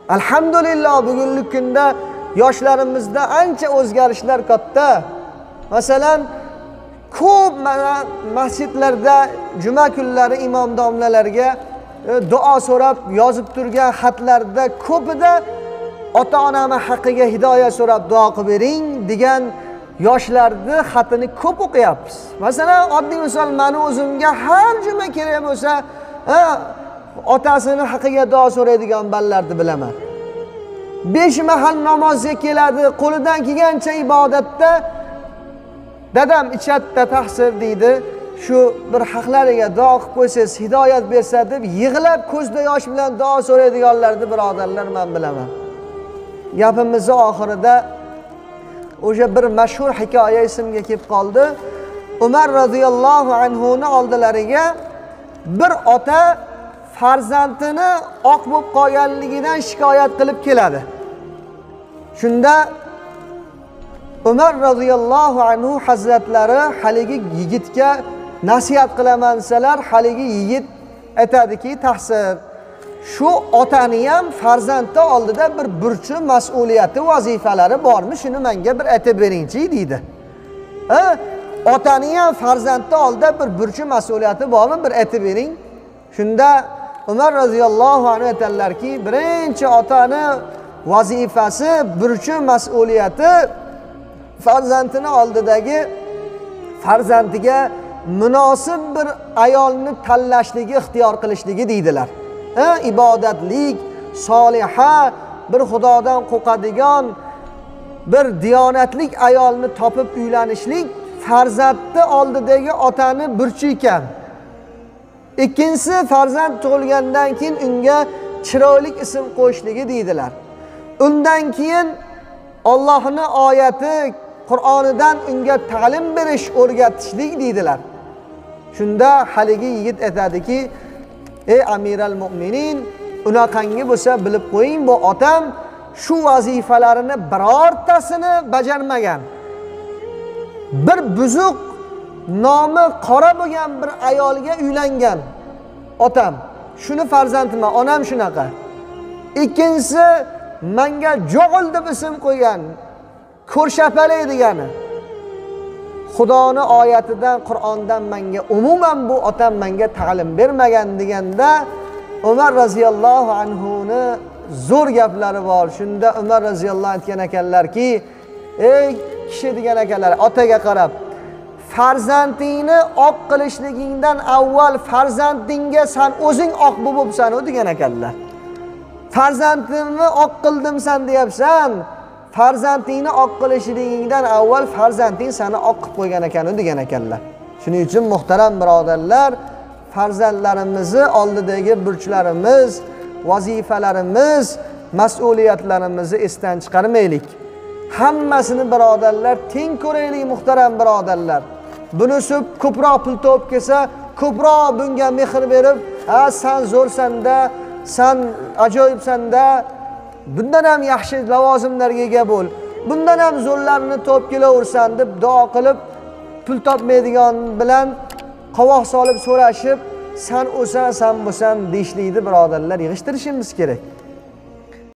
Alhamdulillah bugungi kunda yoshlarimizda ancha o'zgarishlar katta. Masalan, ko'p masjidlarda juma kunlari imom domlalarga duo so'rab yozib turgan xatlarda ko'pida ota-onam haqqiga hidoyat so'rab duo qilib bering degan yoshlarni xatini ko'p o'qiyapmiz. Masalan, oddiy misol meni o'zimga har juma kerak bo'lsa, otasini haqqiga duo so'raydigan bolalarni bilaman. 5 mahal namozga keladi, qo'lidan kelgancha ibodatda dadam ichatda tahsir deydi, shu bir haqlariga duo qilib qo'ysangiz, hidoyat bersa deb yig'lab ko'zda yosh bilan duo so'raydiganlarni birodarlar men bilaman. Gapimizning oxirida o'sha bir mashhur hikoya esimga kelib qoldi. Umar radhiyallohu anhu ning oldilariga bir ota farzandini oq bo'lib qolganligidan shikoyat qilib keladi. Shunda Umar radhiyallohu anhu hazratlari haligi yigitga nasihat qilaman desalar, haligi yigit aytadiki, tahsir, shu otani ham farzandi oldida bir burchi, mas'uliyati, vazifalari bormi? Shuni menga bir aytib beringchi deydi. Otani ham farzandi oldida bir burchi, mas'uliyati bormi? Bir aytib bering. Shunda Umar radhiyallohu anhu aytadilarki, birinchi otani vazifasi, burchi, mas'uliyati farzandini oldidagi farzandiga munosib bir ayolni tanlashligi, ixtiyor qilishligi deydilar. Ibodatlik, soliha, bir xudodan qo'rqadigan, bir diyonatlik ayolni topib uylanishlik farzandni oldidagi otani burchi ekan. Ikkinchisi, farzand tug'ilgandan keyin unga chiroyli ism qo'yishligi deydilar. Undan keyin Allohning oyati, Qur'onidan unga ta'lim berish, o'rgatishlik deydilar. Shunda haligi yigit aytadiki, ey amiral mu'minin, unaqangi bo'lsa bilib qo'ying, bu otam shu vazifalarini birortasini bajarmagan. Bir buzuq, nomi qora bo'lgan bir ayolga uylangan otam. Shuni farzandiman, onam shunaqa. Ikkinchisi, menga Jo'g'il deb ism qo'ygan, ko'rshapalay degani. Xudoning oyatidan, Qur'ondan menga umuman bu otam menga ta'lim bermagan deganda Umar roziyallohu anhu ni zo'r gaplari bor. Shunda Umar roziyallohu aytgan ekanlarki, ey kishi degan ekanlar, otaga qarab, farzandingni oq qilishligingdan avval farzandingga sen o'zing oq bo'libsan degan ekanlar. Farzandimni oq qildim sen deyapsan, farzandingni oq qilishligingdan avval farzanding seni oq qilib qo'ygan ekan degan ekanlar. Shuning uchun muhtaram birodarlar, farzandlarimizni oldidagi burchlarimiz, vazifalarimiz, mas'uliyatlarimizni esdan chiqarmaylik. Hammasini birodarlar teng ko'raylik muhtaram birodarlar. Bunisi ko'proq pul topib kelsa, ko'proq bunga mehr berib, sen zo'rsanda, sen ajoyibsanda, bundan ham yaxshi lavozimlarga ega bo'l, bundan ham zo'rlarni topib kelaversan deb duo qilib, pul topmaydigan bilan qovoq solib so'rashib, sen o'san, sen bo'lsan deyishlikni birodarlar yig'ishtirishimiz kerak.